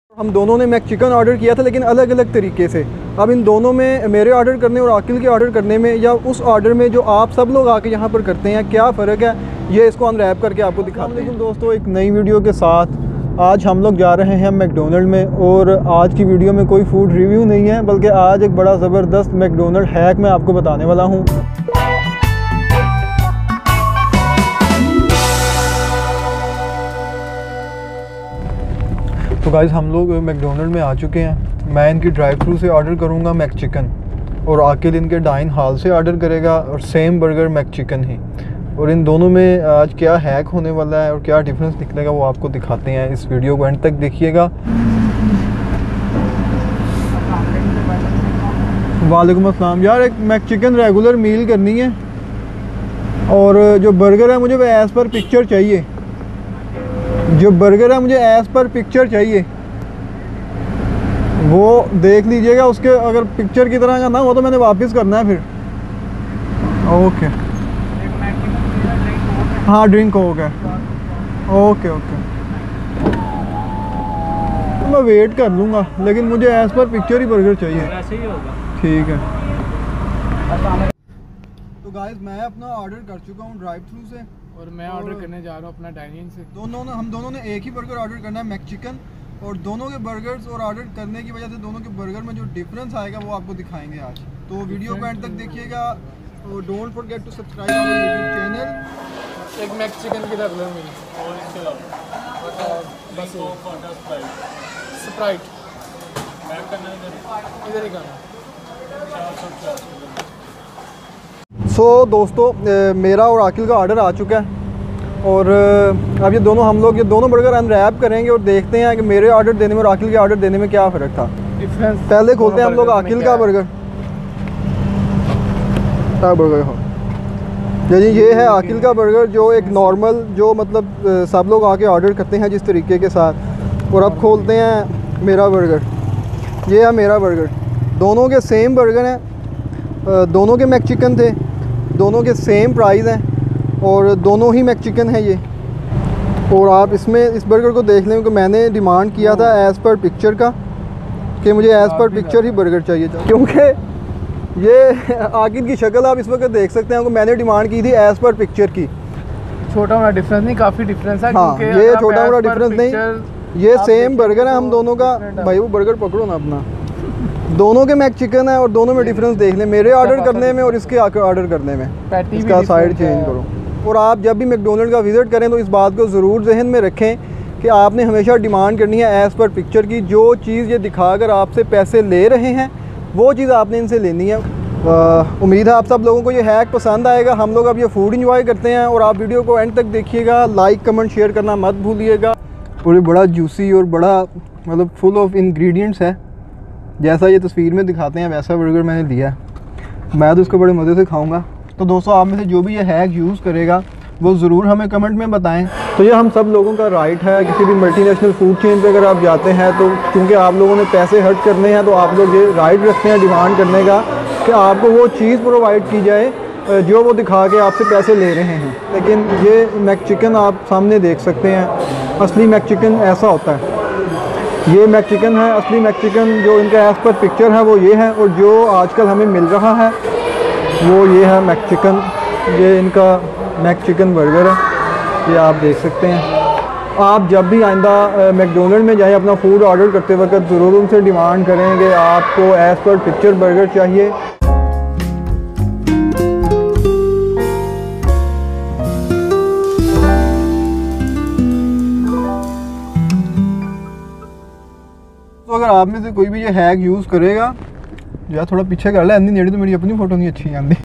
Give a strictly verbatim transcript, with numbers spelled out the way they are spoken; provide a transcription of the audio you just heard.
हम दोनों ने मैक चिकन ऑर्डर किया था, लेकिन अलग अलग तरीके से। अब इन दोनों में, मेरे ऑर्डर करने और आकिल के ऑर्डर करने में, या उस ऑर्डर में जो आप सब लोग आके यहाँ पर करते हैं, क्या फ़र्क है, ये इसको अनरैप करके आपको दिखाते हैं। दोस्तों, एक नई वीडियो के साथ आज हम लोग जा रहे हैं मैकडोनल्ड में। और आज की वीडियो में कोई फूड रिव्यू नहीं है, बल्कि आज एक बड़ा ज़बरदस्त मैकडोनल्ड हैक मैं आपको बताने वाला हूँ। तो गाइस, हम लोग मैकडोनल्ड में आ चुके हैं। मैं इनकी ड्राइव थ्रू से ऑर्डर करूँगा मैक चिकन, और आकिल इनके डाइन हॉल से ऑर्डर करेगा, और सेम बर्गर मैक चिकन ही। और इन दोनों में आज क्या हैक होने वाला है और क्या डिफरेंस निकलेगा वो आपको दिखाते हैं। इस वीडियो को एंड तक देखिएगा। वालेकुम अस्सलाम। यार, एक मैक चिकन रेगुलर मील करनी है, और जो बर्गर है मुझे वो एज़ पर पिक्चर चाहिए। जो बर्गर है मुझे एज़ पर पिक्चर चाहिए, वो देख लीजिएगा। उसके अगर पिक्चर की तरह का ना हो तो मैंने वापस करना है फिर। ओके, हाँ, ड्रिंक हो गया। ओके ओके, तो मैं वेट कर लूँगा, लेकिन मुझे एज़ पर पिक्चर ही बर्गर चाहिए। ऐसे ही होगा। ठीक है। तो गाइस, मैं अपना ऑर्डर कर चुका हूँ ड्राइव थ्रू से, और मैं ऑर्डर करने जा रहा हूँ अपना डाइनिंग से। दोनों ने हम दोनों ने एक ही बर्गर ऑर्डर करना है, मैक चिकन। और दोनों के बर्गर्स और ऑर्डर करने की वजह से दोनों के बर्गर में जो डिफरेंस आएगा वो आपको दिखाएंगे आज। तो वीडियो को एंड तक देखिएगा, और don't forget to subscribe our YouTube channel. एक मैक चिकन की रेगुलर मिली और इसके अलावा बस स्प्राइट इधर ही करना। सो so, दोस्तों, मेरा और आकिल का ऑर्डर आ चुका है, और अब ये दोनों हम लोग ये दोनों बर्गर अनरैप करेंगे और देखते हैं कि मेरे ऑर्डर देने में और आकिल के ऑर्डर देने में क्या फ़र्क था। डिफरेंस पहले खोलते हैं हम लोग आकिल का बर्गर। क्या बर्गर हो जी? ये है आकिल का बर्गर, जो एक नॉर्मल, जो मतलब सब लोग आके ऑर्डर करते हैं जिस तरीके के साथ। और अब खोलते हैं मेरा बर्गर। ये है मेरा बर्गर। दोनों के सेम बर्गर हैं, दोनों के मैक चिकन थे, दोनों के सेम प्राइस हैं, और दोनों ही मैक चिकन है ये। और आप इसमें इस बर्गर को देख लें कि मैंने डिमांड किया था एज़ पर पिक्चर का, कि मुझे एज़ पर पिक्चर ही बर्गर चाहिए था। क्योंकि ये आकिल की शक्ल आप इस वक्त देख सकते हैं कि मैंने डिमांड की थी एज़ पर पिक्चर की। छोटा बड़ा डिफरेंस नहीं, काफ़ी डिफरेंस है। हाँ, ये छोटा बड़ा डिफरेंस नहीं, ये सेम बर्गर है हम दोनों का। भाई, वो बर्गर पकड़ो ना अपना। दोनों के मैक चिकन है, और दोनों में डिफरेंस देख लें, मेरे ऑर्डर करने में और इसके आकर ऑर्डर करने में। इसका साइड चेंज करो। और आप जब भी मैकडोनल्ड का विज़िट करें तो इस बात को ज़रूर जहन में रखें कि आपने हमेशा डिमांड करनी है एज़ पर पिक्चर की। जो चीज़ ये दिखाकर आपसे पैसे ले रहे हैं वो चीज़ आपने इनसे लेनी है। उम्मीद है आप सब लोगों को ये हैक पसंद आएगा। हम लोग अब ये फूड इंजॉय करते हैं, और आप वीडियो को एंड तक देखिएगा। लाइक कमेंट शेयर करना मत भूलिएगा। और ये बड़ा जूसी और बड़ा मतलब फुल ऑफ इंग्रेडिएंट्स है। जैसा ये तस्वीर में दिखाते हैं वैसा बर्गर मैंने लिया है। मैं तो इसको बड़े मज़े से खाऊंगा। तो दोस्तों, आप में से जो भी ये हैक यूज़ करेगा वो ज़रूर हमें कमेंट में बताएं। तो ये हम सब लोगों का राइट है। किसी भी मल्टीनेशनल फूड चेन पे अगर आप जाते हैं, तो क्योंकि आप लोगों ने पैसे हर्ट करने हैं, तो आप लोग ये राइट रखते हैं डिमांड करने का कि आपको वो चीज़ प्रोवाइड की जाए जो वो दिखा के आपसे पैसे ले रहे हैं। लेकिन ये मैक चिकन आप सामने देख सकते हैं, असली मैक चिकन ऐसा होता है। ये मैक चिकन है, असली मैक चिकन। जो इनका एज़ पर पिक्चर है वो ये है, और जो आजकल हमें मिल रहा है वो ये है मैक चिकन। ये इनका मैक चिकन बर्गर है, ये आप देख सकते हैं। आप जब भी आइंदा मैकडोनल्ड में जाएं, अपना फूड ऑर्डर करते वक्त ज़रूर उनसे डिमांड करें कि आपको एज़ पर पिक्चर बर्गर चाहिए। तो अगर आप में से कोई भी ये हैक यूज़ करेगा, या थोड़ा पीछे कर ले, अंधी नेड़ी तो मेरी अपनी फ़ोटो नहीं अच्छी आती।